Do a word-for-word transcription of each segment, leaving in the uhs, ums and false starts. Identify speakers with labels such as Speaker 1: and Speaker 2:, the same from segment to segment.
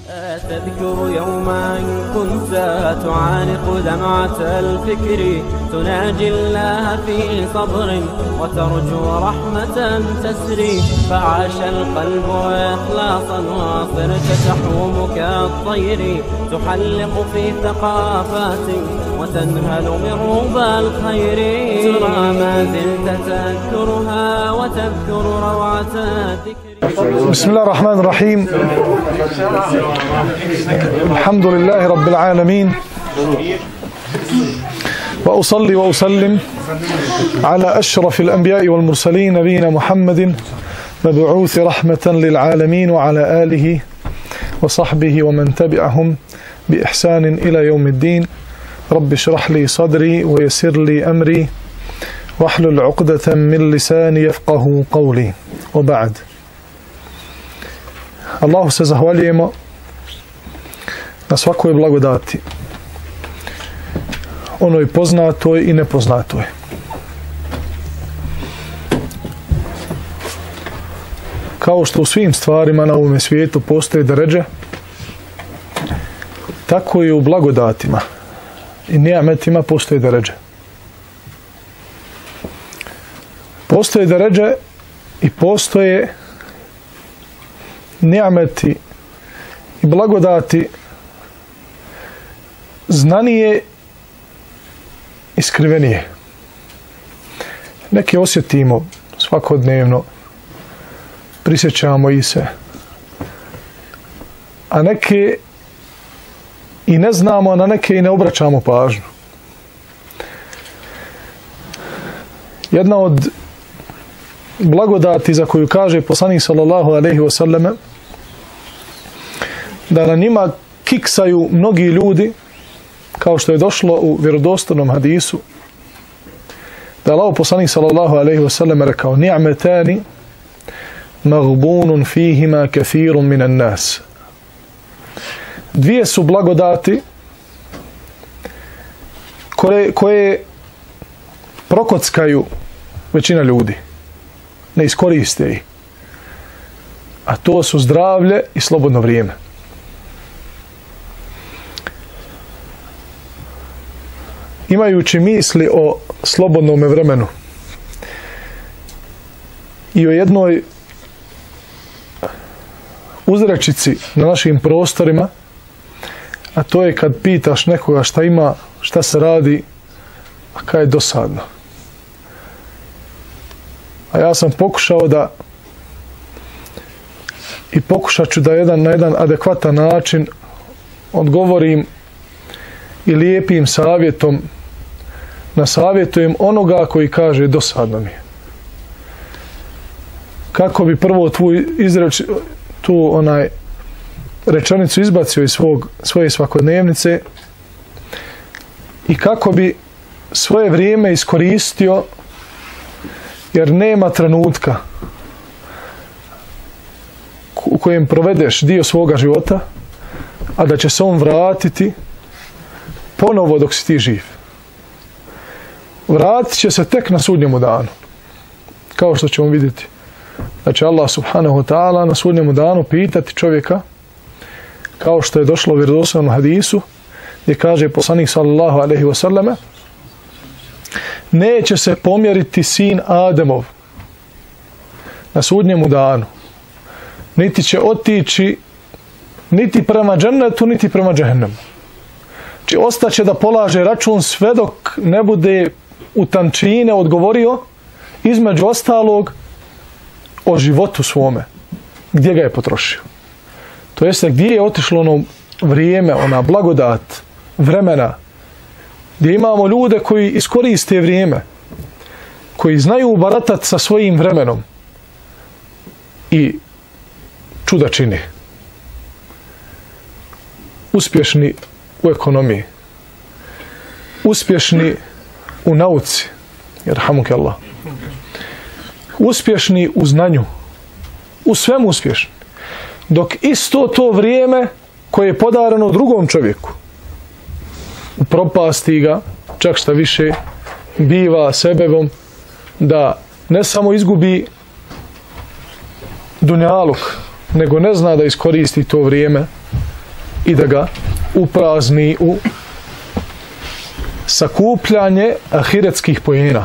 Speaker 1: تذكر يوما كنت تعانق دمعة الفكر تناجي الله في صبر وترجو رحمة تسري فعاش القلب إخلاصا وصرت تحوم كالطير تحلق في ثقافات وتنهل من ربى الخير ترى ما زلت تذكرها وتذكر روعة الذكر.
Speaker 2: بسم الله الرحمن الرحيم. الحمد لله رب العالمين، وأصلي وأسلم على أشرف الأنبياء والمرسلين نبينا محمد مبعوث رحمة للعالمين وعلى آله وصحبه ومن تبعهم بإحسان إلى يوم الدين. رب اشرح لي صدري ويسر لي أمري واحلل عقدة من لساني يفقه قولي. وبعد. Allahu se zahvaljujemo na svakoj blagodati, onoj poznatoj i nepoznatoj. Kao što u svim stvarima na ovome svijetu postoje deređe, tako i u blagodatima i nijametima postoje deređe. Postoje deređe i postoje nijameti i blagodati znanije i skrivenije. Neke osjetimo svakodnevno, prisjećamo ih se, a neke i ne znamo, a na neke i ne obraćamo pažnju. Jedna od blagodati za koju kaže poslanik sallallahu alejhi ve selleme da na njima kiksaju mnogi ljudi, kao što je došlo u vjerodostojnom hadisu, da je Allahov poslanik sallallahu alejhi ve selleme rekao: ni'metani maghbunun fihima kathirun minan nas. Dvije su blagodati koje, koje prokockaju većina ljudi, ne iskoriste ih, a to su zdravlje i slobodno vrijeme. Imajući misli o slobodnom vremenu i o jednoj uzrečici na našim prostorima, a to je kad pitaš nekoga šta ima, šta se radi, a kaj je dosadno. A ja sam pokušao da i pokušat ću da jedan, na jedan adekvatan način odgovorim i lijepim savjetom nasavjetujem onoga koji kaže dosadno mi je. Kako bi prvo tvoju izreč, tu onaj rečenicu izbacio iz svog, svoje svakodnevnice i kako bi svoje vrijeme iskoristio, jer nema trenutka u kojem provedeš dio svoga života, a da će se on vratiti ponovo dok si ti živ. Vratit će se tek na sudnjemu danu. Kao što ćemo vidjeti. Da će Allah subhanahu wa ta'ala na sudnjemu danu pitati čovjeka, kao što je došlo u vjerodostojnom hadisu, gdje kaže poslanik sallallahu alejhi ve selleme: neće se pomjeriti sin Ademov na sudnjemu danu, niti će otići niti prema džennetu, niti prema džehennemu. Znači ostaće da polaže račun sve dok ne bude u tančine odgovorio, između ostalog, o životu svome, gdje ga je potrošio. To jeste gdje je otišlo ono vrijeme, ona blagodat vremena, gdje imamo ljude koji iskoriste vrijeme, koji znaju baratati sa svojim vremenom i čuda čini. Uspješni u ekonomiji, uspješni u nauci, jerhamuke Allah, uspješni u znanju, u svemu uspješni. Dok isto to vrijeme koje je podareno drugom čovjeku upropasti ga, čak šta više biva sebebom da ne samo izgubi dunjaluk, nego ne zna da iskoristi to vrijeme i da ga uprazni u sakupljanje ahiretskih poena.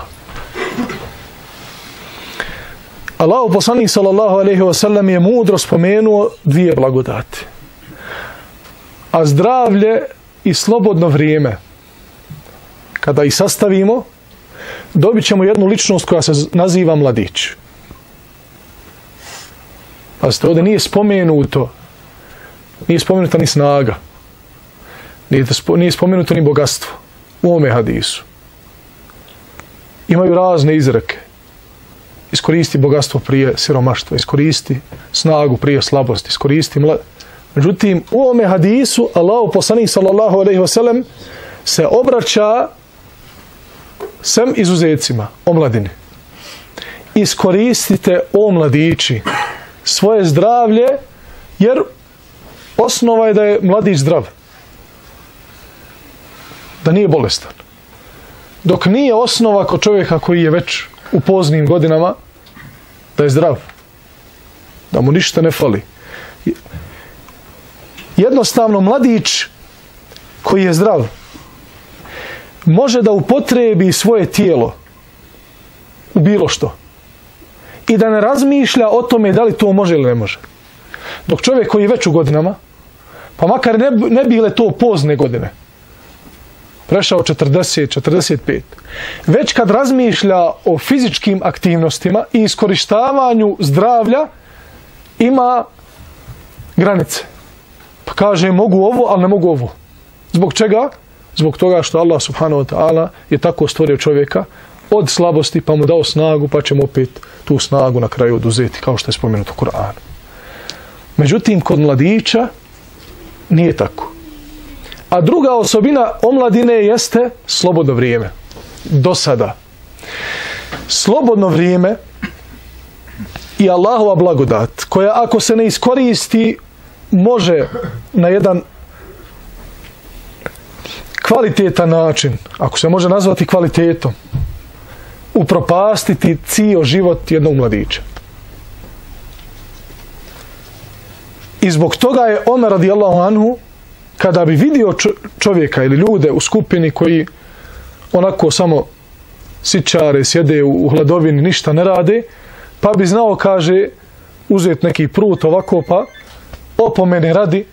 Speaker 2: Allahu poslanik sallallahu alejhi ve sellem je mudro spomenuo dvije blagodati. A zdravlje i slobodno vrijeme, kada ih sastavimo, dobit ćemo jednu ličnost koja se naziva mladić. Pazite, ovdje nije spomenuto, nije spomenuta ni snaga, nije spomenuto ni bogatstvo u ovome hadisu. Imaju razne izreke. Iskoristi bogatstvo prije siromaštva, iskoristi snagu prije slabosti, iskoristi mlad... Međutim, u ovome hadisu Allahu poslanik sallallahu alejhi ve sellem se obraća sem izuzecima, omladini. Iskoristite, o mladići, svoje zdravlje, jer osnova je da je mladić zdrav, da nije bolestan. Dok nije osnova kod čovjeka koji je već u poznim godinama da je zdrav, da mu ništa ne fali. Jednostavno, mladić koji je zdrav može da upotrebi svoje tijelo u bilo što i da ne razmišlja o tome da li to može ili ne može. Dok čovjek koji je već u godinama, pa makar ne, ne bile to pozne godine, prešao četrdeset, četrdeset pet, već kad razmišlja o fizičkim aktivnostima i iskorištavanju zdravlja, ima granice. Pa kaže, mogu ovo, ali ne mogu ovo. Zbog čega? Zbog toga što Allah subhanahu wa ta'ala je tako stvorio čovjeka od slabosti, pa mu dao snagu, pa će mu opet tu snagu na kraju oduzeti, kao što je spomenuto u Kur'anu. Međutim, kod mladića nije tako. A druga osobina omladine jeste slobodno vrijeme. Do sada. Slobodno vrijeme i Allahova blagodat, koja ako se ne iskoristi, može na jedan kvalitetan način, ako se može nazvati kvalitetom, upropastiti cijel život jednog mladića. I zbog toga je Omer radijallahu anhu, kada bi vidio čovjeka ili ljude u skupini koji onako samo sičare, sjede u hladovini, ništa ne rade, pa bi znao, kaže, uzeti neki prut ovako, pa opomene radi,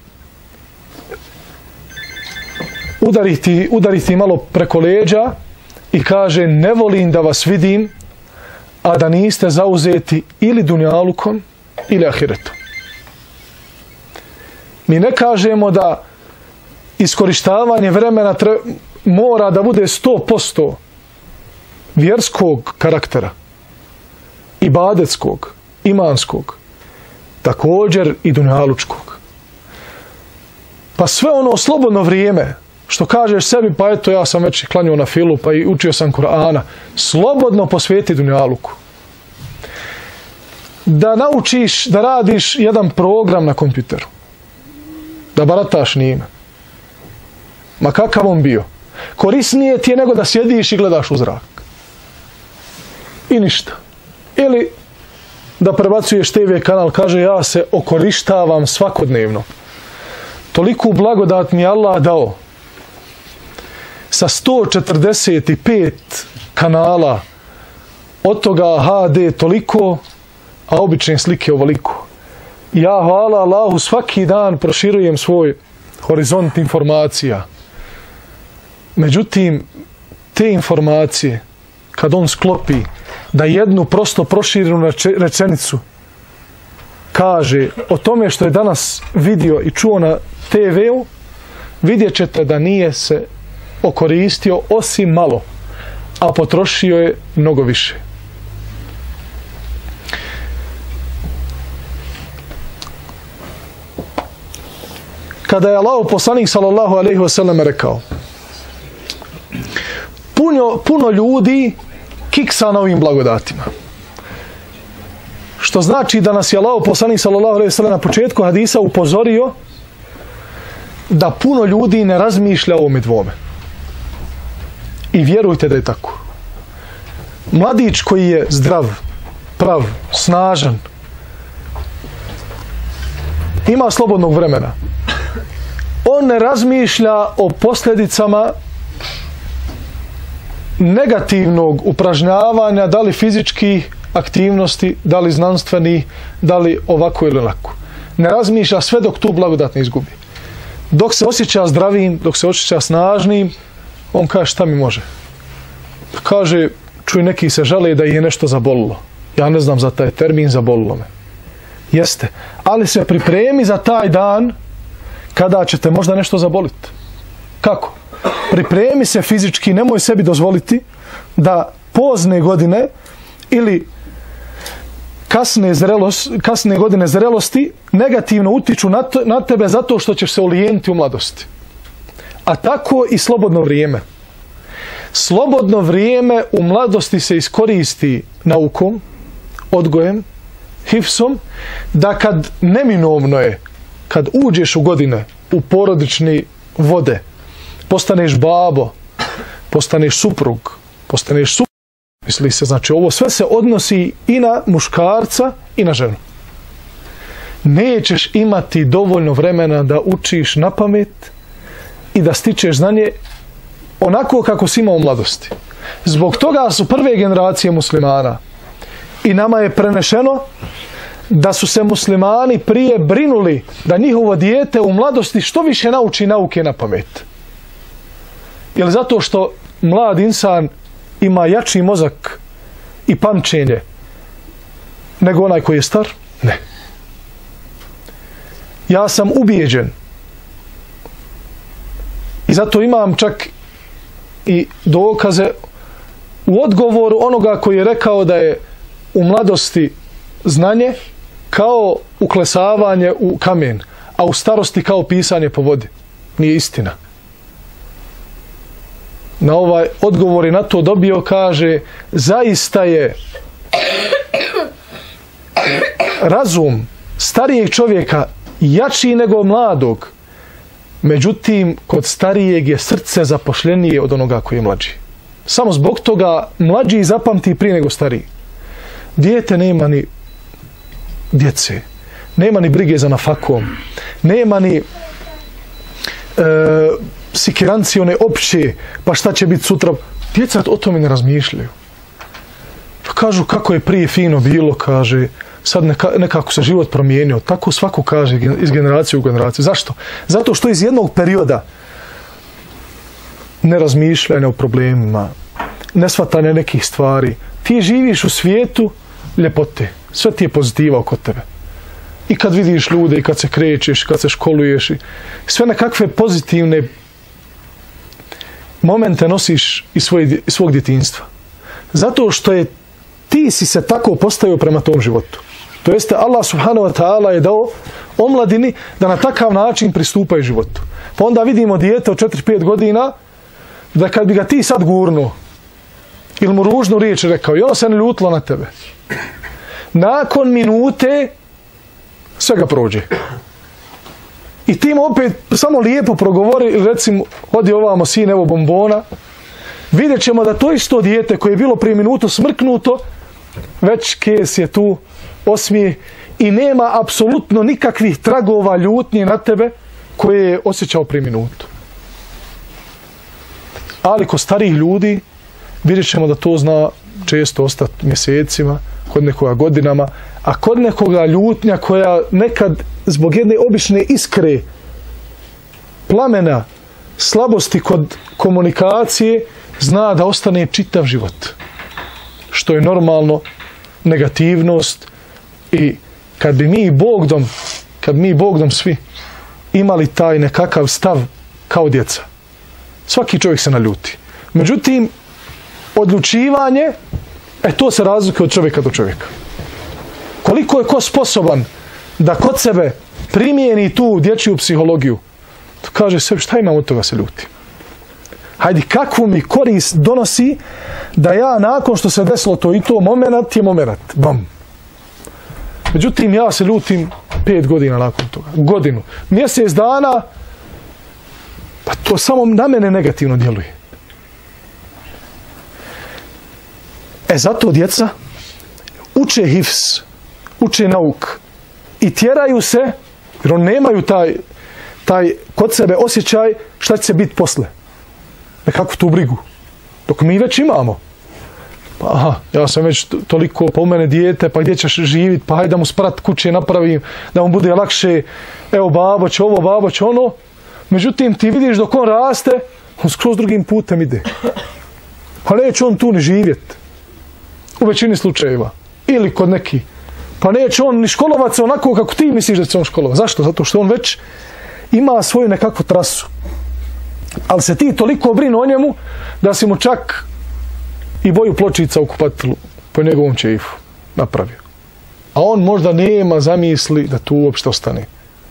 Speaker 2: udariti, udariti malo preko leđa i kaže, ne volim da vas vidim, a da niste zauzeti ili dunjalukom ili ahiretom. Mi ne kažemo da iskorištavanje vremena tre, mora da bude sto posto vjerskog karaktera, ibadetskog, imanskog, također i dunjalučkog. Pa sve ono slobodno vrijeme, što kažeš sebi, pa eto, ja sam već klanjao na filu, pa i učio sam Kur'ana, slobodno posvijeti dunjaluku. Da naučiš da radiš jedan program na kompjuteru, da barataš njime, ma kakav on bio, korisnije ti je nego da sjediš i gledaš u zrak. I ništa. Ili da prebacuješ te ve kanal, kaže, ja se okorištavam svakodnevno. Toliku blagodat mi Allah dao. Sa sto četrdeset pet kanala, od toga ha de toliko, a obične slike ovoliko. Ja, hvala Allahu, svaki dan proširujem svoj horizont informacija. Međutim, te informacije, kad on sklopi da jednu prosto proširenu rečenicu kaže o tome što je danas vidio i čuo na te veu, vidjet ćete da nije se okoristio osim malo, a potrošio je mnogo više. Kada je Allahov poslanik sallallahu alejhi ve sellem rekao, puno, puno ljudi kiksa na ovim blagodatima. Što znači da nas je Allahov poslanik sallallahu alejhi ve sellem na početku hadisa upozorio da puno ljudi ne razmišlja o ovome dvome. I vjerujte da je tako. Mladić koji je zdrav, prav, snažan, ima slobodnog vremena, on ne razmišlja o posljedicama negativnog upražnjavanja, da li fizičkih aktivnosti, da li znanstveni, da li ovako ili onako. Ne razmišlja sve dok tu blagodat ne izgubi. Dok se osjeća zdravim, dok se osjeća snažnim, on kaže šta mi može. Kaže, čuj, neki se žale da ih je nešto zabolilo. Ja ne znam za taj termin, zabolilo me. Jeste, ali se pripremi za taj dan kada ćete možda nešto zaboliti. Kako? Pripremi se fizički, nemoj sebi dozvoliti da pozne godine ili kasne, zrelost, kasne godine zrelosti negativno utiču na, na tebe zato što ćeš se olijeniti u mladosti. A tako i slobodno vrijeme. Slobodno vrijeme u mladosti se iskoristi naukom, odgojem, hifsom, da kad neminovno je, kad uđeš u godine, u porodični vode, postaneš babo, postaneš suprug, postaneš suprug, misli se, znači ovo sve se odnosi i na muškarca i na ženu. Nećeš imati dovoljno vremena da učiš na pamet i da stičeš znanje onako kako si imao u mladosti. Zbog toga su prve generacije muslimana i nama je prenešeno da su se muslimani prije brinuli da njihovo dijete u mladosti što više nauči nauke na pamet. Jer zato što mlad insan ima jači mozak i pamćenje nego onaj koji je star? Ne. Ja sam ubijeđen i zato imam čak i dokaze u odgovoru onoga koji je rekao da je u mladosti znanje kao uklesavanje u kamen, a u starosti kao pisanje po vodi. Nije istina. Na ovaj odgovor je na to dobio, kaže, zaista je razum starijeg čovjeka jači nego mladog, međutim kod starijeg je srce zapošljenije od onoga koji je mlađi. Samo zbog toga mlađi zapamti prije nego stariji. Dijete nema ni djece, nema ni brige za nafakom, nema ni e, sikiranci one opće, pa šta će biti sutra. Djeca o tome ne razmišljaju. Pa kažu kako je prije fino bilo, kaže, sad neka, nekako se život promijenio. Tako svako kaže iz generacije u generaciju. Zašto? Zato što iz jednog perioda nerazmišljanja o problemima, neshvatanja nekih stvari, ti živiš u svijetu ljepote. Sve ti je pozitiva oko tebe. I kad vidiš ljude, i kad se krećeš, kad se školuješ, sve nekakve pozitivne momente nosiš iz, svoje, iz svog djetinjstva. Zato što je ti si se tako postavio prema tom životu. To jeste Allah subhanahu wa ta'ala je dao omladini da na takav način pristupaju životu. Pa onda vidimo dijete od četiri pet godina da kad bi ga ti sad gurnuo ili mu ružnu riječ rekao i ono se ne ljutilo na tebe. Nakon minute sve ga prođe. I ti mu opet samo lijepo progovori ili recimo odi ovamo sin evo bombona. Vidjet ćemo da to isto dijete koje je bilo prije minutu smrknuto već kes je tu osmije i nema apsolutno nikakvih tragova ljutnje na tebe koje je osjećao prije minutu. Ali kod starijih ljudi vidjet ćemo da to zna često ostati mjesecima, kod nekoga godinama, a kod nekoga ljutnja koja nekad zbog jedne obične iskre, plamena, slabosti kod komunikacije zna da ostane čitav život. Što je normalno, negativnost i kad bi mi Bogdom, kad mi Bogdom svi imali taj nekakav stav kao djeca, svaki čovjek se naljuti. Međutim, odlučivanje, e to se razlikuje od čovjeka do čovjeka. Koliko je ko sposoban da kod sebe primijeni tu dječju psihologiju, kaže sebi šta imam od toga se ljuti. Hajde, kakvu mi korist donosi da ja nakon što se desilo to i to, moment je moment. Bam. Međutim, ja se ljutim pet godina nakon toga. Godinu. Mjesec dana, pa to samo na mene negativno djeluje. E zato djeca uče hifz, uče nauk i tjeraju se, jer oni nemaju taj, taj kod sebe osjećaj šta će se biti posle. Nekako tu brigu. Dok mi već imamo. Pa aha, ja sam već toliko, pa u mene dijete, pa gdje ćeš živjeti, pa hajde da mu sprat kuće napravim, da mu bude lakše, evo babo će ovo, babo će ono. Međutim, ti vidiš dok on raste, on skroz drugim putem ide. Pa neće on tu ni živjeti. U većini slučajeva. Ili kod neki. Pa neće on ni školovat se onako kako ti misliš da će on školovat. Zašto? Zato što on već ima svoju nekakvu trasu. Ali se ti toliko brinu o njemu da si mu čak i boju pločica u kupatilu po njegovom čeifu napravio. A on možda nema zamisli da tu uopšte ostane.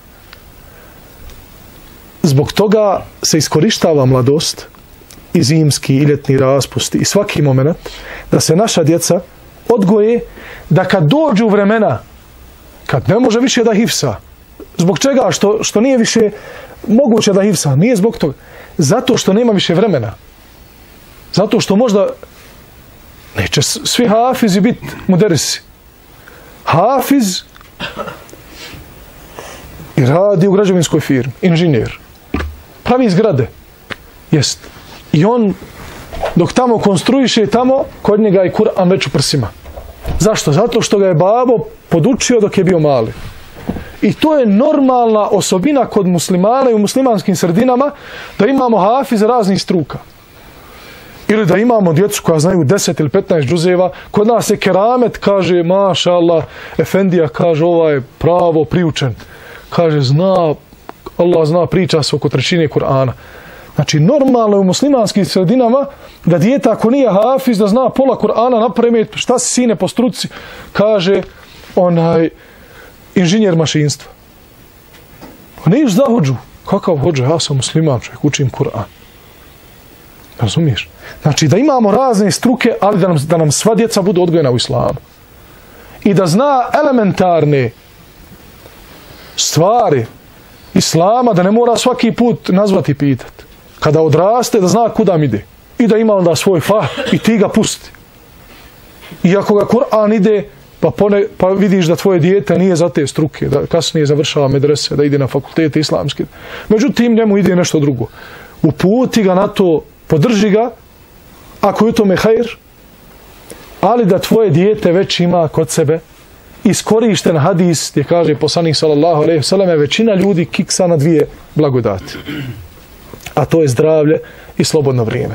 Speaker 2: Zbog toga se iskorištava mladost i zimski i ljetni raspusti i svaki moment da se naša djeca odgoje da kad dođu vremena kad ne može više da hifsa. Zbog čega? Što, što nije više moguće da hifsa. Nije zbog toga. Zato što nema više vremena. Zato što možda neće svi hafizi biti muderisi. Hafiz i radi u građevinskoj firmi. Inženjer. Pravi zgrade. Jest. I on dok tamo konstruiše tamo, kod njega je Kur'an već u prsima. Zašto? Zato što ga je babo podučio dok je bio mali. I to je normalna osobina kod muslimana i u muslimanskim sredinama da imamo hafize raznih struka. Ili da imamo djecu koja znaju deset ili petnaest džuzeva. Kod nas je keramet, kaže, maša Allah, efendija kaže, ovaj je pravo priučen. Kaže, zna, Allah zna, priča se oko trećine Kur'ana. Znači, normalno je u muslimanskim sredinama da dijete ako nije hafiz, da zna pola Kur'ana napremet, šta si sine po struci, kaže, onaj, inženjer mašinstva. Pa neš za hođu. Kakav hođa? Ja sam musliman, čovjek, učim Kur'an. Razumiješ? Znači, da imamo razne struke, ali da nam, da nam sva djeca budu odgojena u islamu. I da zna elementarne stvari islama, da ne mora svaki put nazvati i pitati. Kada odraste, da zna kuda mi ide. I da ima onda svoj fah i ti ga pusti. I ako ga Kur'an ide, pa, pone, pa vidiš da tvoje dijete nije za te struke, da kasnije završava medrese, da ide na fakultete islamske. Međutim, njemu ide nešto drugo. Uputi ga na to, podrži ga, ako je u tome hajr, ali da tvoje dijete već ima kod sebe iskorišten hadis gdje kaže poslanik sallallahu alejhi ve selleme, većina ljudi kiksa na dvije blagodati. A to je zdravlje i slobodno vrijeme.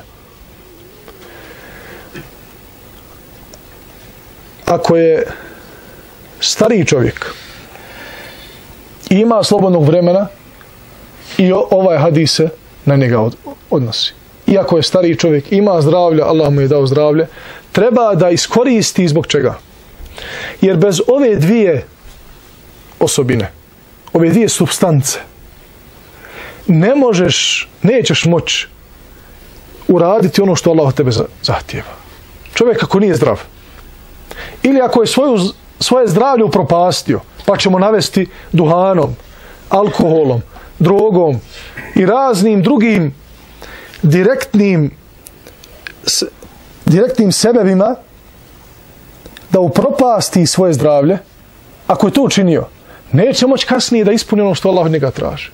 Speaker 2: Ako je stariji čovjek i ima slobodnog vremena, i ovaj hadis se na njega odnosi. Iako je stariji čovjek, ima zdravlje, Allah mu je dao zdravlje, treba da iskoristi zbog čega? Jer bez ove dvije osobine, ove dvije supstance, ne možeš, nećeš moći uraditi ono što Allah od tebe zahtijeva. Čovjek ako nije zdrav, ili ako je svoju, svoje zdravlje upropastio, pa ćemo navesti duhanom, alkoholom, drogom i raznim drugim direktnim s, direktnim sebevima da upropasti svoje zdravlje, ako je to učinio, neće moći kasnije da ispuni ono što Allah od njega traži.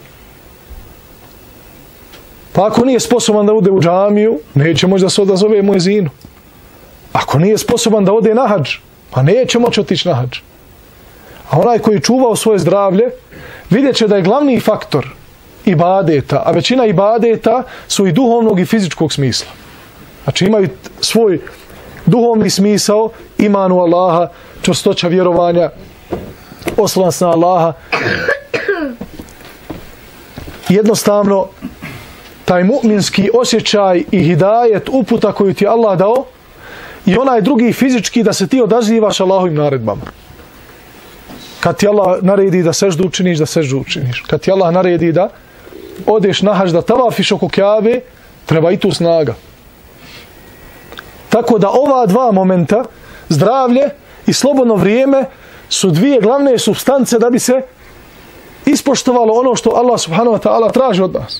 Speaker 2: Pa ako nije sposoban da ode u džamiju, neće moći da se odazove muezinu. Ako nije sposoban da ode na hadž, pa neće moći otići na hadž. A onaj koji čuvao svoje zdravlje, vidjet će da je glavni faktor ibadeta, a većina ibadeta su i duhovnog i fizičkog smisla. Znači imaju svoj duhovni smisao, iman u Allaha, čvrstoća vjerovanja, oslonac na Allaha. Jednostavno, taj mu'minski osjećaj i hidajet, uputa koju ti Allah dao, i onaj drugi fizički da se ti odazivaš Allahovim naredbama. Kad ti Allah naredi da seždu učiniš, da seždu učiniš. Kad ti Allah naredi da odeš na hadž, da tavafiš oko Kjabe, treba i tu snaga. Tako da ova dva momenta, zdravlje i slobodno vrijeme, su dvije glavne supstance da bi se ispoštovalo ono što Allah subhanahu wa ta'ala traži od nas.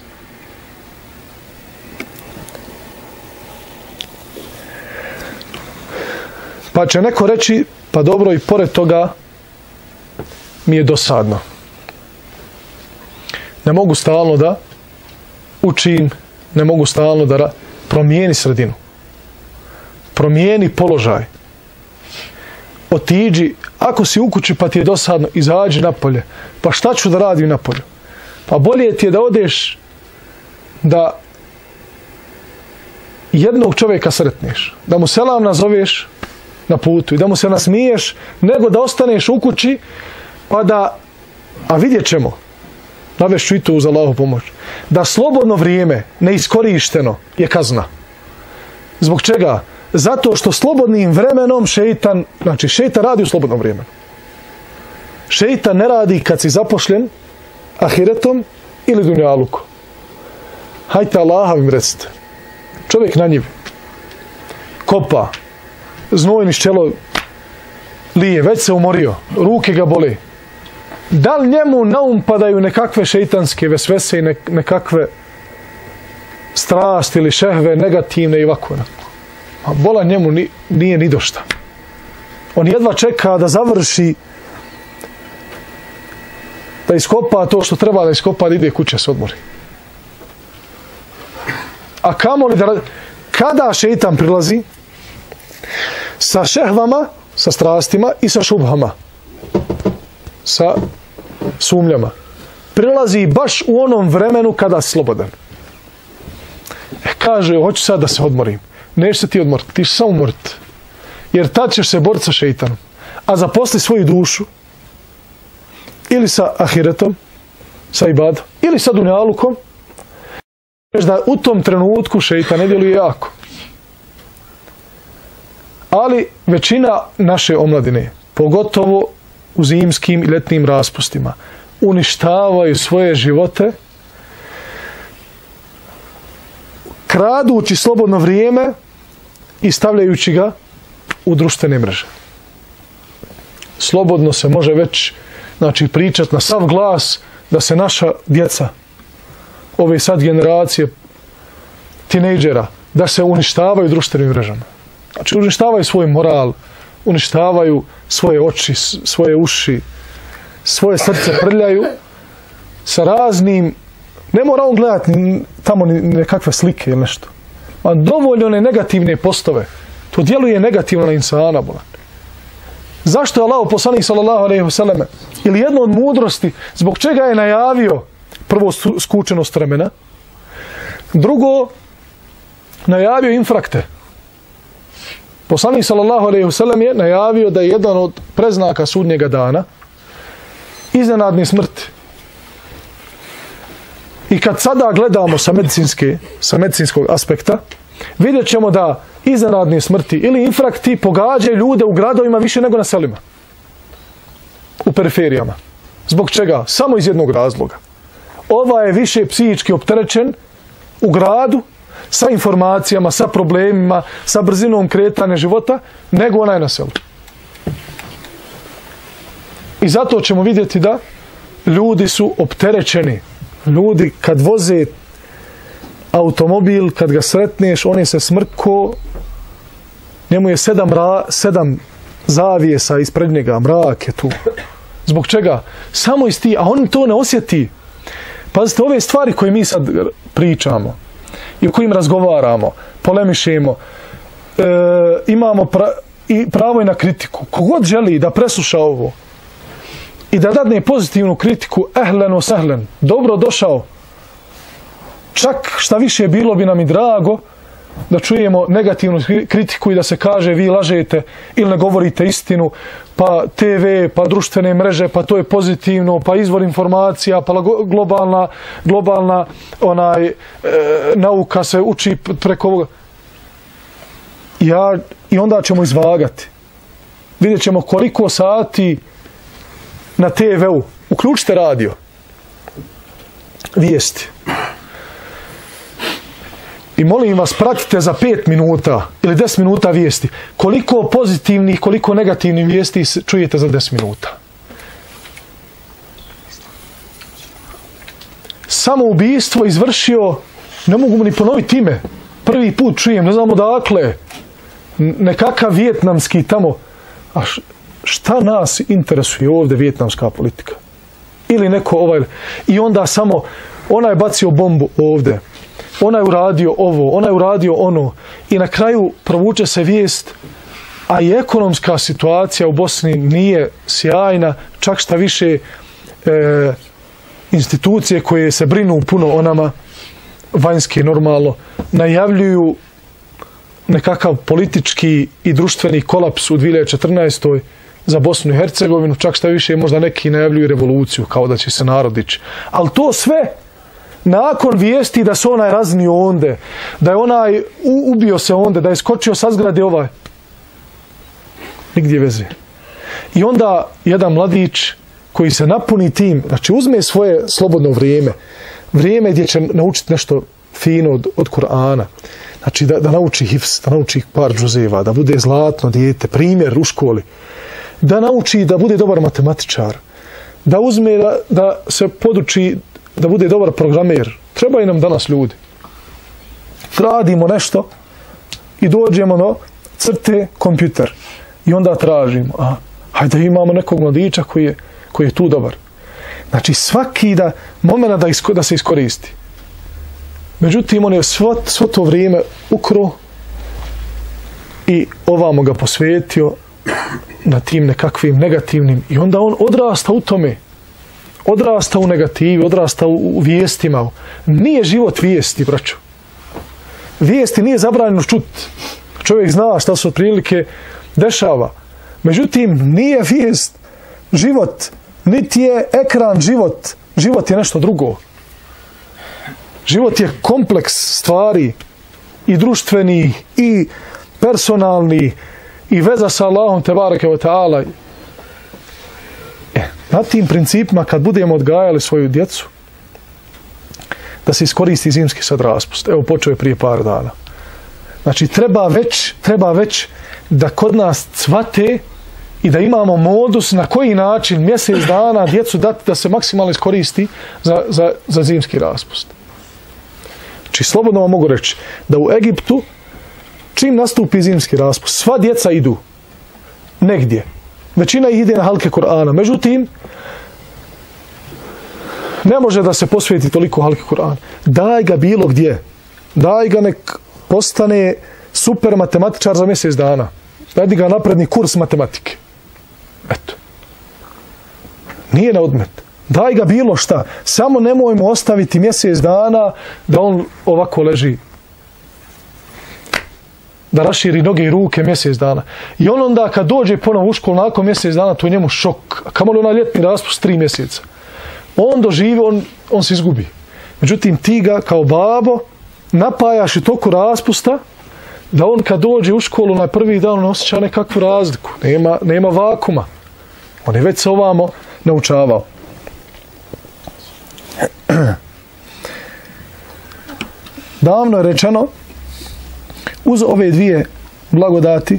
Speaker 2: Pa će neko reći, pa dobro, i pored toga mi je dosadno. Ne mogu stalno da učim, ne mogu stalno da promijeni sredinu. Promijeni položaj. Otiđi, ako si u kući pa ti je dosadno, izađi napolje. Pa šta ću da radim napolju? Pa bolje ti je da odeš da jednog čovjeka sretneš, da mu selam nazoveš na putu i da mu se nasmiješ, nego da ostaneš u kući pa da, a vidjet ćemo, navešću i to uz Allahu pomoć, da slobodno vrijeme neiskorišteno je kazna. Zbog čega? Zato što slobodnim vremenom šeitan, znači šeitan radi u slobodnom vremenu. Šeitan ne radi kad si zapošljen ahiretom ili dunjalukom. Hajte Allaha im recite. Čovjek na njivi kopa, znoj niz čelo lije, već se umorio, ruke ga bole. Da li njemu na um padaju nekakve šeitanske vesvese i nekakve strasti ili šehve negativne i ovako? A bola njemu ni, nije ni došta. On jedva čeka da završi, da iskopa to što treba da iskopa, da ide kuće se odmori. A kamo li da... Kada šeitan prilazi? Sa šehvama, sa strastima i sa šubhama. Sa sumnjama. Prilazi baš u onom vremenu kada si slobodan. E, kaže, hoću sad da se odmorim. Neš se ti odmoriti, ti ćeš samo umoriti. Jer tad ćeš se boriti sa šeitanom. A zaposli svoju dušu ili sa ahiretom, sa ibadom, ili sa dunjalukom, da u tom trenutku šeitan ne djeluje jako. Ali većina naše omladine, pogotovo u zimskim i ljetnim raspustima, uništavaju svoje živote kradući slobodno vrijeme i stavljajući ga u društvene mreže. Slobodno se može već, znači, pričati na sav glas da se naša djeca, ove sad generacije tinejdžera, da se uništavaju društvenim mrežama. Znači, uništavaju svoj moral, uništavaju svoje oči, svoje uši, svoje srce prljaju sa raznim, ne mora on gledati tamo nekakve slike ili nešto. A dovoljno one negativne postove. To djeluje negativno na insana. Bolan. Zašto je Allah poslanik sallallahu alejhi ve selleme ili jedno od mudrosti zbog čega je najavio prvo skučenost vremena, drugo najavio infrakte. Poslanik sallallahu alejhi ve sellem je najavio da je jedan od preznaka sudnjega dana iznenadne smrti. I kad sada gledamo sa medicinske, sa medicinskog aspekta, vidjet ćemo da iznenadne smrti ili infrakti pogađaju ljude u gradovima više nego na selima. U periferijama. Zbog čega? Samo iz jednog razloga. Ova je više psihički opterećen u gradu sa informacijama, sa problemima, sa brzinom kretanja života, nego onaj na selu. I zato ćemo vidjeti da ljudi su opterećeni. Ljudi kad voze automobil, kad ga sretneš, on je se smrko, njemu je sedam, ra, sedam zavijesa ispred njega, mrak je tu. Zbog čega? Samo iz ti, a on to ne osjeti. Pazite, ove stvari koje mi sad pričamo i u kojim razgovaramo, polemišemo, e, imamo pra, i pravo i na kritiku. Kogod želi da presluša ovo i da dadne pozitivnu kritiku, ehlen o sehlen, dobro došao. Čak šta više bilo bi nam i drago da čujemo negativnu kritiku i da se kaže vi lažete ili ne govorite istinu, pa te ve, pa društvene mreže, pa to je pozitivno, pa izvor informacija, pa globalna, globalna onaj, e, nauka se uči preko ovoga. Ja, i onda ćemo izvagati. Vidjet ćemo koliko sati na te veu. Uključite radio. Vijesti. I molim vas, pratite za pet minuta ili deset minuta vijesti. Koliko pozitivnih, koliko negativnih vijesti čujete za deset minuta. Samoubistvo izvršio, ne mogu mu ni ponoviti ime. Prvi put čujem, ne znam odakle. Nekakav vijetnamski tamo. A šta nas interesuje ovdje vijetnamska politika? ili neko ovaj, i onda samo onaj je bacio bombu ovdje, onaj je uradio ovo, onaj je uradio ono, i na kraju provuče se vijest, a i ekonomska situacija u Bosni nije sjajna, čak šta više e, institucije koje se brinu puno o nama, vanjski normalno, najavljuju nekakav politički i društveni kolaps u dvije hiljade četrnaestoj za Bosnu i Hercegovinu, čak šta više možda neki najavljuju revoluciju, kao da će se narod dići. Ali to sve nakon vijesti da se onaj raznio onde, da je onaj ubio se onde, da je skočio sa zgrade ovaj. Nigdje veze. I onda jedan mladić koji se napuni tim, znači uzme svoje slobodno vrijeme, vrijeme gdje će naučiti nešto fino od, od Kur'ana, znači da, da nauči hifz, da nauči par džuzeva, da bude zlatno dijete, primjer u školi, da nauči da bude dobar matematičar, da uzme da, da se poduči da bude dobar programer. Trebaju nam danas ljudi. Radimo nešto i dođemo do crte kompjuter. I onda tražimo, a, hajde imamo nekog mladića koji je, koji je tu dobar. Znači svaki da, moment da, isko, da se iskoristi. Međutim, on je svo, svo to vrijeme ukro i ovamo ga posvetio na tim nekakvim negativnim. I onda on odrasta u tome. Odrasta u negativi, odrasta u, u vijestima. Nije život vijesti, braćo. Vijesti nije zabranjeno čuti. Čovjek zna šta se otprilike dešava. Međutim, nije vijest život, niti je ekran život. Život je nešto drugo. Život je kompleks stvari, i društveni, i personalni, i veza sa Allahom tebareke ve taala. E, na tim principima, kad budemo odgajali svoju djecu, da se iskoristi zimski sad raspust. Evo, počeo je prije par dana. Znači, treba već, treba već da kod nas cvate i da imamo modus na koji način mjesec dana djecu dati da se maksimalno iskoristi za, za, za zimski raspust. Znači, slobodno vam mogu reći da u Egiptu čim nastupi zimski raspust, sva djeca idu negdje. Većina ih ide na halke Kur'ana. Međutim, ne može da se posveti toliko halke Kur'ana. Daj ga bilo gdje. Daj ga nek postane super matematičar za mjesec dana. Daj ga napredni kurs matematike. Eto. Nije na odmet. Daj ga bilo šta. Samo nemojmo ostaviti mjesec dana da on ovako leži. Da raširi noge i ruke mjesec dana. I on onda kad dođe ponovo u školu nakon mjesec dana, to je njemu šok. A kamo li onaj ljetni raspust tri mjeseca? On doživi, on, on se izgubi. Međutim, ti ga kao babo napajaš i toku raspusta da on kad dođe u školu na prvi dan on osjeća nekakvu razliku. Nema, nema vakuma. On je već se ovamo naučavao. Davno je rečeno, uz ove dvije blagodati,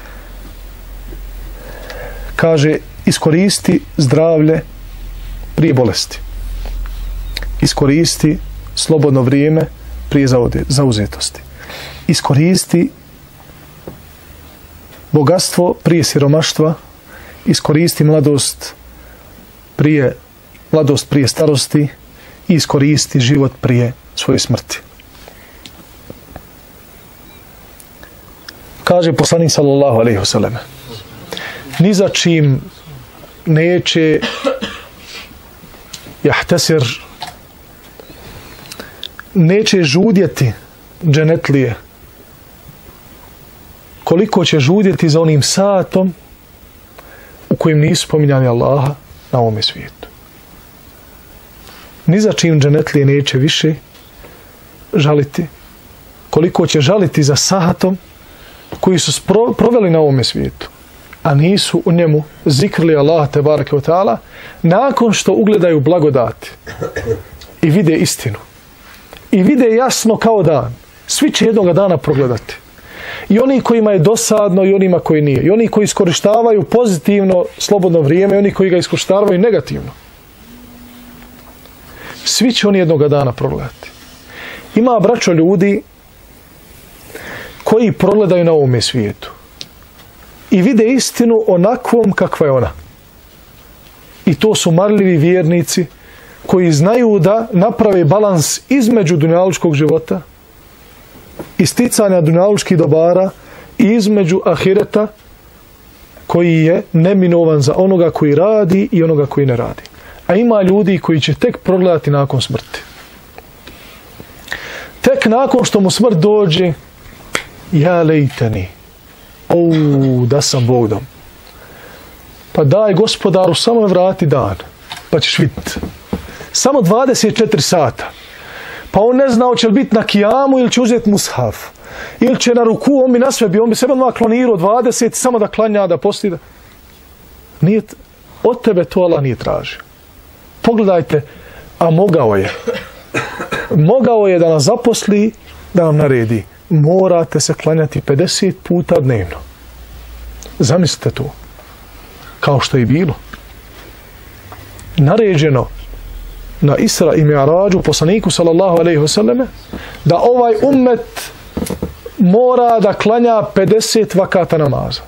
Speaker 2: kaže, iskoristi zdravlje prije bolesti. Iskoristi slobodno vrijeme prije zauzetosti. Iskoristi bogatstvo prije siromaštva. Iskoristi mladost prije, mladost prije starosti. I iskoristi život prije svoje smrti. Kaže poslanik sallallahu alejhi ve sellem, ni za čim neće jahtesir, neće žudjeti dženetlije koliko će žudjeti za onim satom u kojem nisu spominjani Allaha na ovome svijetu. Ni za čim dženetlije neće više žaliti koliko će žaliti za satom koji su proveli na ovome svijetu, a nisu u njemu zikrili Allah tebareke ve taala, nakon što ugledaju blagodati i vide istinu i vide jasno kao dan. Svi će jednoga dana progledati. I oni kojima je dosadno i onima koji nije. I oni koji iskorištavaju pozitivno slobodno vrijeme i oni koji ga iskorištavaju negativno. Svi će oni jednoga dana progledati. Ima, braćo, ljudi koji progledaju na ovome svijetu i vide istinu onakvom kakva je ona. I to su marljivi vjernici koji znaju da naprave balans između dunjalučkog života i sticanja dunjalučkih dobara i između ahireta koji je neminovan za onoga koji radi i onoga koji ne radi. A ima ljudi koji će tek progledati nakon smrti. Tek nakon što mu smrt dođe, ja lejteni, o, da sam Bog dom. Pa daj gospodaru, samo me vrati dan, pa ćeš vidjeti. Samo dvadeset četiri sata. Pa on ne zna hoće li biti na kijamu ili će uzeti mushaf. Ili će na ruku, on bi na sve bio, on bi sebe odmah klonirao dvadeset, samo da klanja, da posti. Da... Nije, od tebe to Allah nije tražio. Pogledajte, a mogao je. Mogao je da nas zaposli, da nam naredi. Morate se klanjati pedeset puta dnevno. Zamislite to. Kao što je bilo. Naređeno na Isra i Mi'rađu poslaniku sallallahu alejhi ve selleme da ovaj ummet mora da klanja pedeset vakata namaza.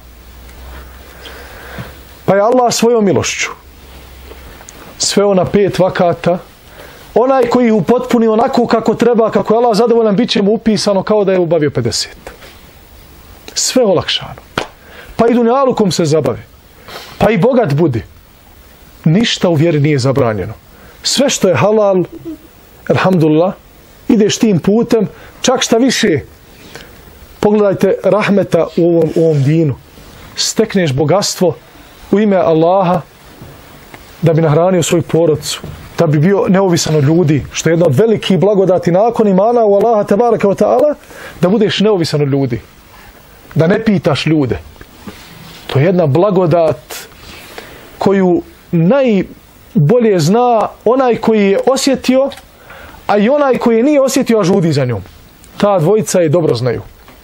Speaker 2: Pa je Allah svojom milošću sveo na pet vakata. Onaj koji ih upotpuni onako kako treba, kako je Allah zadovoljan, bit će mu upisano kao da je obavio pedeset. Sve olakšano. Pa i dunjalukom se zabavi. Pa i bogat budi. Ništa u vjeri nije zabranjeno. Sve što je halal, alhamdulillah, ideš tim putem, čak šta više. Pogledajte rahmeta u ovom, u ovom dinu. Stekneš bogatstvo u ime Allaha da bi nahranio svoju porodcu, da bi bio neovisan od ljudi, što je jedna od velikih blagodati nakon imana u Allaha tebareke ve taala, da budeš neovisan od ljudi. Da ne pitaš ljude. To je jedna blagodat koju najbolje zna onaj koji je osjetio, a i onaj koji je nije osjetio, a žudi za njom. Ta dvojica je dobro znaju.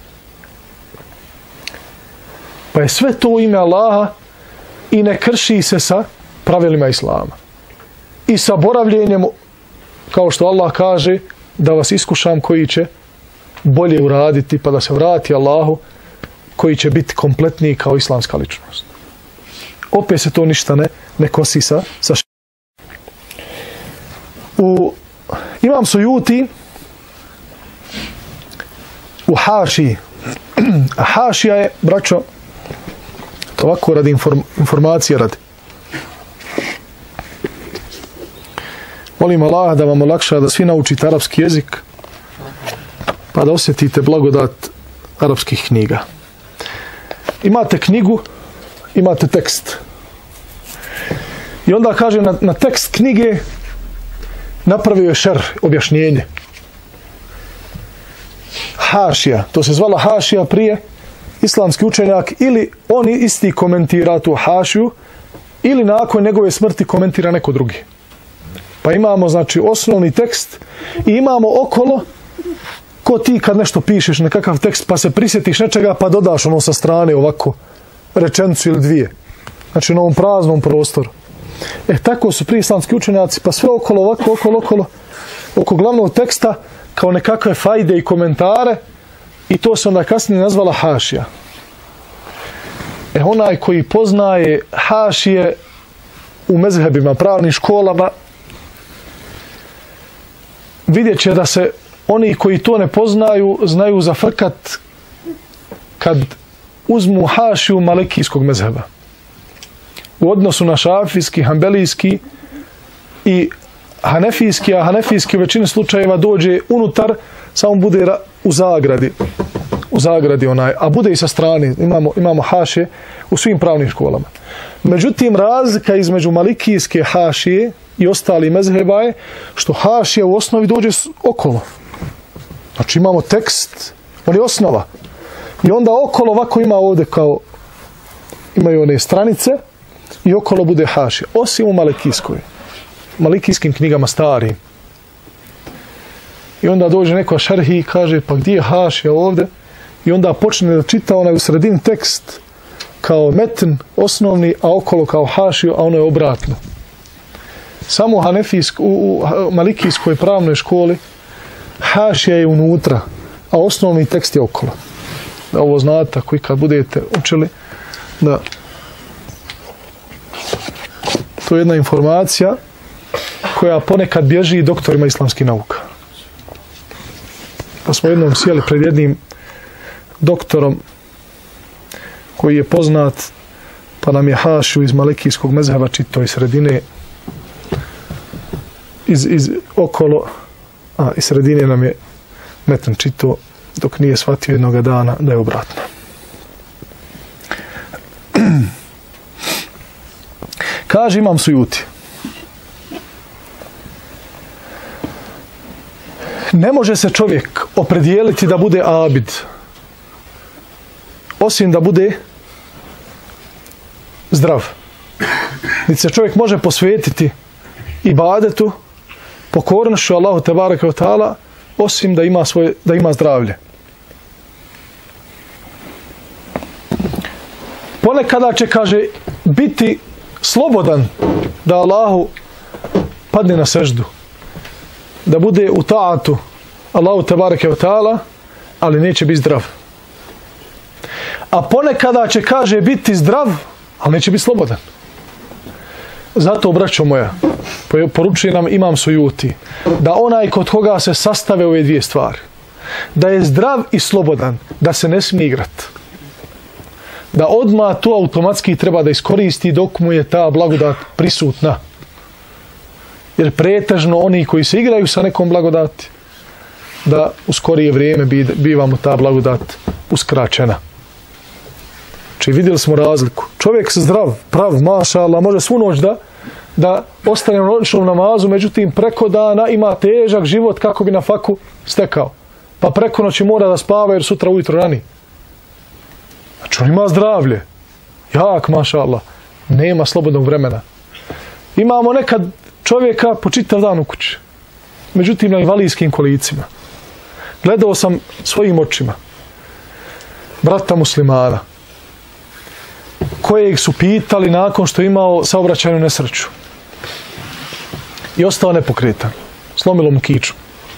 Speaker 2: Pa je sve to u ime Allaha i ne krši se sa pravilima Islama. I sa boravljenjem, kao što Allah kaže, da vas iskušam koji će bolje uraditi, pa da se vrati Allahu, koji će biti kompletniji kao islamska ličnost. Opet se to ništa ne, ne kosi sa, sa š... U Imam Sujuti u Hašiji. A Hašija je, braćo, to ovako radi inform, informacije radi. Molim Allah da vam olakša da svi naučite arapski jezik, pa da osjetite blagodat arapskih knjiga. Imate knjigu, imate tekst. I onda kaže na, na tekst knjige napravio je šer, objašnjenje. Hašija, to se zvala Hašija prije, islamski učenjak, ili on isti komentira tu Hašiju, ili nakon njegove smrti komentira neko drugi. Pa imamo, znači, osnovni tekst i imamo okolo, ko ti kad nešto pišeš, nekakav tekst, pa se prisjetiš nečega, pa dodaš ono sa strane ovako, rečenicu ili dvije. Znači, na ovom praznom prostoru. E, tako su prije islamski učenjaci, pa sve okolo, ovako, okolo, okolo, oko glavnog teksta, kao nekakve fajde i komentare, i to se onda kasnije nazvala Hašija. E, onaj koji poznaje Hašije u mezhebima, pravnim školama, vidjet će da se oni koji to ne poznaju znaju zafrkat kad uzmu Hašiju malikijskog mezheba. U odnosu na šafijski, hambelijski i hanefijski, a hanefijski u većini slučajeva dođe unutar, samo bude u zagradi. U zagradi onaj, a bude i sa strane. Imamo, imamo Hašije u svim pravnim školama. Međutim, razlika između malikijske Hašije i ostali mezheba je što Hašija u osnovi dođe okolo. Znači imamo tekst, on je osnova. I onda okolo ovako ima ovdje kao, imaju one stranice i okolo bude Hašija. Osim u malikijskoj. Malikijskim knjigama starim. I onda dođe neko šerhi i kaže, pa gdje je Hašija ovdje? I onda počne da čita onaj u sredini tekst kao metin osnovni, a okolo kao Hašiju, a ono je obratno. Samo u, hanefijsk, u, u malikijskoj pravnoj školi Hašija je unutra, a osnovni tekst je okolo. Da ovo znate, ako i kad budete učili, da To je jedna informacija koja ponekad bježi doktorima islamskih nauka. Pa smo jednom sjeli pred jednim doktorom koji je poznat, pa nam je hašiju iz malikijskog mezheba čito iz sredine, iz, iz okolo, a iz sredine nam je metan čito, dok nije shvatio jednoga dana da je obratno. Kaže Imam Sujuti, ne može se čovjek opredijeliti da bude abid, osim da bude zdrav. Niti se čovjek može posvetiti ibadetu, pokornošću Allahu tebareke ve taala, osim da ima svoje, da ima zdravlje. Ponekada će, kaže, biti slobodan da Allahu padne na seždu, da bude u taatu Allahu tebareke ve taala, ali neće biti zdrav. A ponekada će, kaže, biti zdrav, ali neće biti slobodan. Zato, braćo moja, poručuje nam Imam Sujuti da onaj kod koga se sastave ove dvije stvari, da je zdrav i slobodan, da se ne smije igrati, da odmah to automatski treba da iskoristi dok mu je ta blagodat prisutna. Jer pretežno oni koji se igraju sa nekom blagodati, da u skorije vrijeme biva mu ta blagodat uskraćena. Znači vidjeli smo razliku. Čovjek se zdrav, prav, maša Allah, može svu noć da, da ostane u noćnom namazu, međutim preko dana ima težak život kako bi na faku stekao. Pa preko noći mora da spava jer sutra ujutro rani. Znači on ima zdravlje. Jak, maša Allah. Nema slobodnog vremena. Imamo nekad čovjeka po čitav dan u kući. Međutim na invalidskih kolicima. Gledao sam svojim očima brata muslimana kojeg su pitali nakon što je imao saobraćajnu nesreću i ostao nepokretan. Slomilo mu kiču.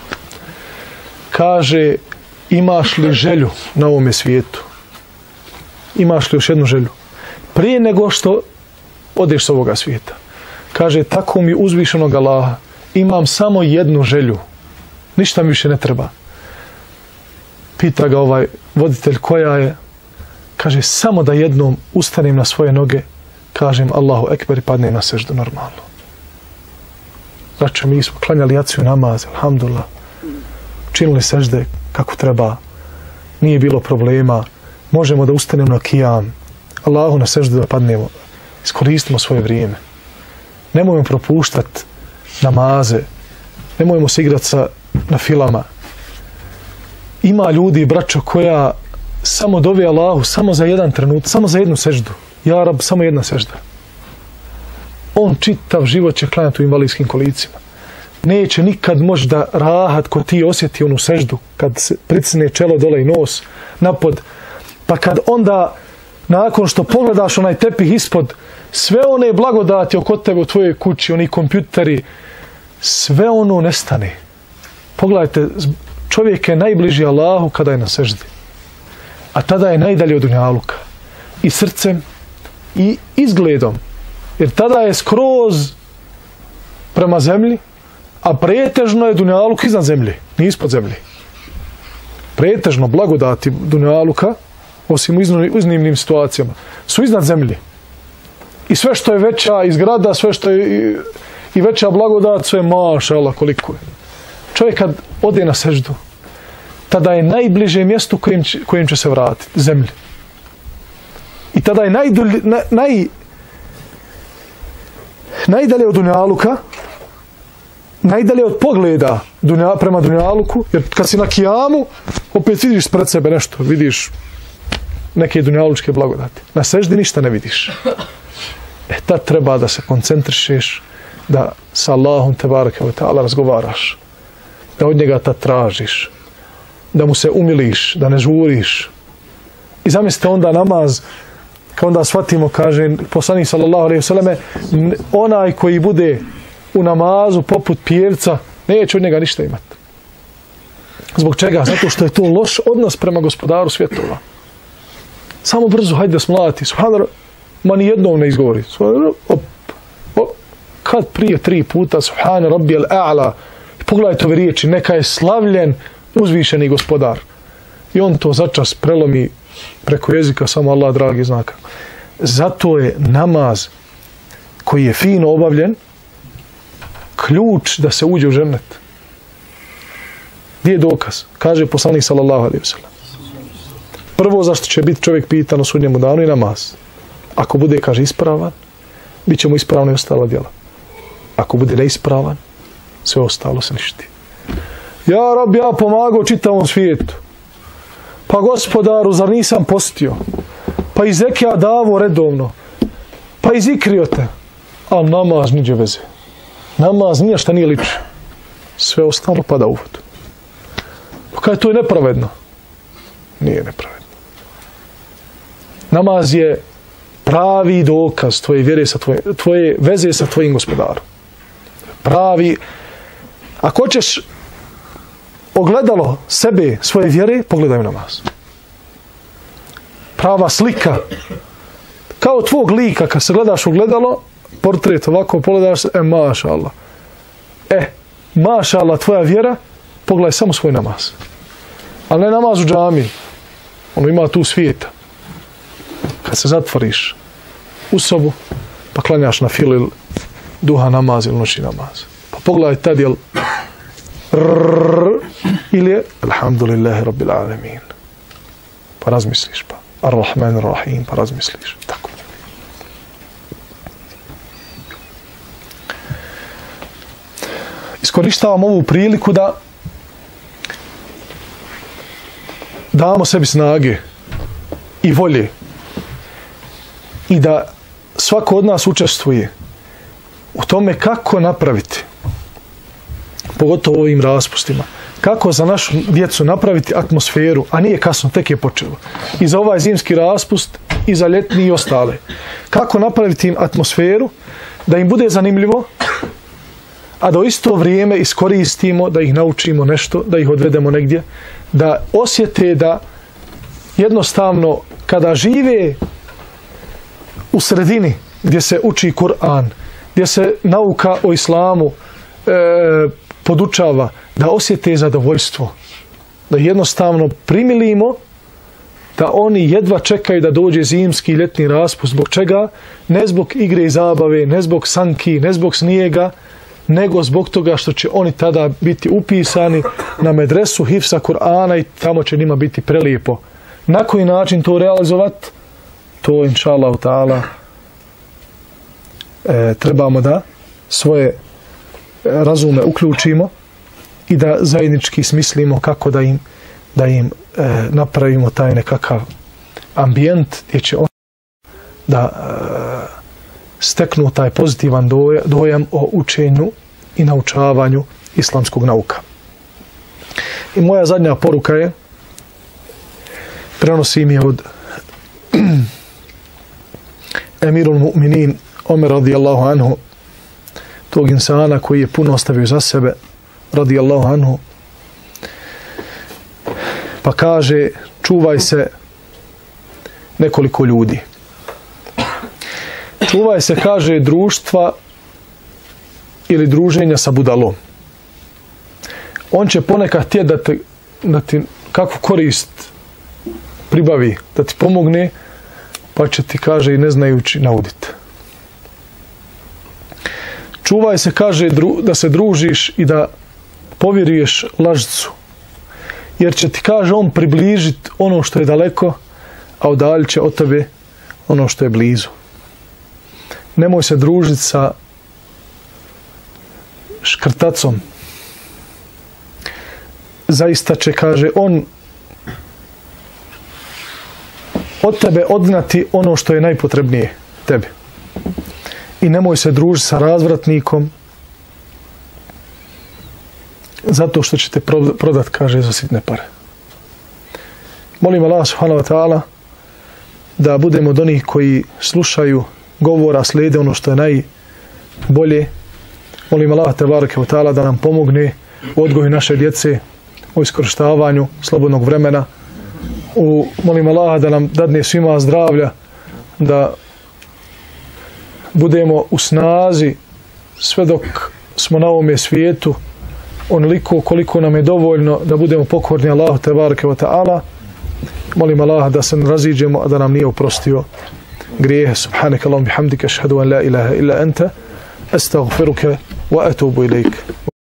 Speaker 2: Kaže, imaš li želju na ovome svijetu? Imaš li još jednu želju? Prije nego što odeš s ovoga svijeta. Kaže, tako mi uzvišenog Allaha, imam samo jednu želju. Ništa mi više ne treba. Pita ga ovaj voditelj koja je. Kaže, samo da jednom ustanem na svoje noge, kažem Allahu ekber i padnem na seždu normalno. Znači, mi smo klanjali jaciju namaz, alhamdulillah. Činili sežde kako treba. Nije bilo problema. Možemo da ustanemo na kijam. Allahu na seždu da padnemo. Iskoristimo svoje vrijeme. Nemojmo propuštati namaze. Nemojmo se igrati sa, na filama. Ima ljudi, braćo, koja samo dove Allahu, samo za jedan trenutak, samo za jednu seždu. Ja Rab, samo jedna sežda. On čitav život će klanjati u invalidskim kolicima. Neće nikad moći da rahat ko ti osjeti onu seždu, kad se pricne čelo dole i nos napod. Pa kad onda, nakon što pogledaš onaj tepih ispod, sve one blagodati oko tebe u tvojoj kući, oni kompjuteri, sve ono nestane. Pogledajte, čovjek je najbliži Allahu kada je na seždi. A tada je najdalje od dunjaluka. I srcem, i izgledom. Jer tada je skroz prema zemlji, a pretežno je dunjaluk iznad zemlje, nije ispod zemlje. Pretežno blagodati dunjaluka, osim u iznimnim situacijama, su iznad zemlje. I sve što je veća izgrada, sve što je i, i veća blagodat, sve maša Allah koliko je. Čovjek kad ode na seždu, tada je najbliže mjestu kojim će, kojim će se vratiti, zemlji. I tada je najdulj, na, naj, najdalje od dunjaluka, najdalje od pogleda dunja, prema dunjaluku, jer kad si na kijamu, opet vidiš pred sebe nešto, vidiš neke dunjalučke blagodati. Na seždi ništa ne vidiš. E tad treba da se koncentrišeš, da sa Allahom tebareke ve taala razgovaraš, da od njega tad tražiš, da mu se umiliš, da ne žuriš. I zamislite onda namaz, kao onda shvatimo, kaže poslanik sallallahu alejhi ve selleme, onaj koji bude u namazu poput pjevca, neće od njega ništa imati. Zbog čega? Zato što je to loš odnos prema gospodaru svjetova. Samo brzo, hajde da smlati. Subhanallah, ma ni jednom ne izgovori. Op, op, kad prije tri puta Subhane Rabbijal A'la. Pogledajte ove riječi, neka je slavljen uzvišeni gospodar. I on to začas prelomi preko jezika, samo Allah dragi znaka. Zato je namaz koji je fino obavljen ključ da se uđe u džennet. Gdje je dokaz? Kaže poslanik sallallahu alejhi ve sellem. Prvo zašto će biti čovjek pitan o sudnjemu danu i namaz. Ako bude, kaže, ispravan, bit će mu ispravno i ostala djela. Ako bude neispravan, sve ostalo se ništi. Ja, Rab, ja pomagao čitavom svijetu. Pa gospodaru, zar nisam postio? Pa i zekija davo redovno. Pa i zikrio te. A namaz niđe veze. Namaz nije šta nije liči. Sve ostalo pada u vodu. Pa kaj to je nepravedno? Nije nepravedno. Namaz je pravi dokaz tvoje vjere sa tvoje, tvoje veze sa tvojim gospodarom. Pravi. Ako hoćeš ogledalo sebe, svoje vjere, pogledaj u namaz. Prava slika. Kao tvog lika, kad se gledaš u gledalo, portret ovako, pogledaš se, e, maša Allah. E, maša Allah, tvoja vjera, pogledaj samo svoj namaz. Ali ne namaz u džami. Ono ima tu svijeta. Kad se zatvoriš u sobu, pa klanjaš na filu ili duha namaz ili noći namaz. Pa pogledaj tad jel ili je alhamdulillahi rabbil alamin. Pa razmisliš pa. Ar-Rahman Ar-Rahim, pa razmisliš. Tako. Iskorištavam ovu priliku da damo sebi snage i volje i da svako od nas učestvuje u tome kako napraviti, pogotovo ovim raspustima, kako za našu djecu napraviti atmosferu, a nije kasno, tek je počelo. I za ovaj zimski raspust, i za ljetni i ostale. Kako napraviti im atmosferu, da im bude zanimljivo, a da u isto vrijeme iskoristimo, da ih naučimo nešto, da ih odvedemo negdje, da osjete da jednostavno kada žive u sredini gdje se uči Kur'an, gdje se nauka o islamu e, podučava, da osjete zadovoljstvo, da jednostavno primilimo da oni jedva čekaju da dođe zimski i ljetni raspust. Zbog čega? Ne zbog igre i zabave, ne zbog sanki, ne zbog snijega, nego zbog toga što će oni tada biti upisani na medresu hifsa Kur'ana i tamo će njima biti prelijepo. Na koji način to realizovati? To, inša Allah ta'ala, e, trebamo da svoje razume uključimo i da zajednički smislimo kako da im, da im e, napravimo taj nekakav ambijent gdje će oni da e, steknu taj pozitivan dojam o učenju i naučavanju islamskog nauka. I moja zadnja poruka je, prenosim je od Emirul Mu'minin Omer radijallahu anhu, tog insana koji je puno ostavio za sebe radijallahu anhu, pa kaže, čuvaj se nekoliko ljudi. Čuvaj se, kaže, društva ili druženja sa budalom. On će ponekad htjeti da, te, da ti kakvu korist pribavi, da ti pomogne, pa će ti, kaže, i ne znajući nauditi. Čuvaj se, kaže, dru, da se družiš i da povjeruješ lažcu. Jer će ti, kaže, on približiti ono što je daleko, a udaljit će od tebe ono što je blizu. Nemoj se družiti sa škrtacom. Zaista će, kaže, on od tebe odgnati ono što je najpotrebnije tebi. I nemoj se družiti sa razvratnikom zato što će te prodat, kaže, za sitne pare. Molim Allah subhanahu wa ta'ala da budemo od onih koji slušaju govora, slijede ono što je najbolje. Molim Allah tebareke ve ta'ala da nam pomogne u odgoju naše djece, u iskorištavanju slobodnog vremena. U, molim Allah da nam dadne svima zdravlja, da budemo u snazi sve dok smo na ovome svijetu, onoliko koliko nam je dovoljno da budemo pokorni Allahu tebareke ve taala. Molim Allaha da se raziđemo, a da nam nije oprostio grijehe. Subhanaka Allahumma bihamdika, ashhadu an la ilaha illa anta, astaghfiruka wa atubu ilaik.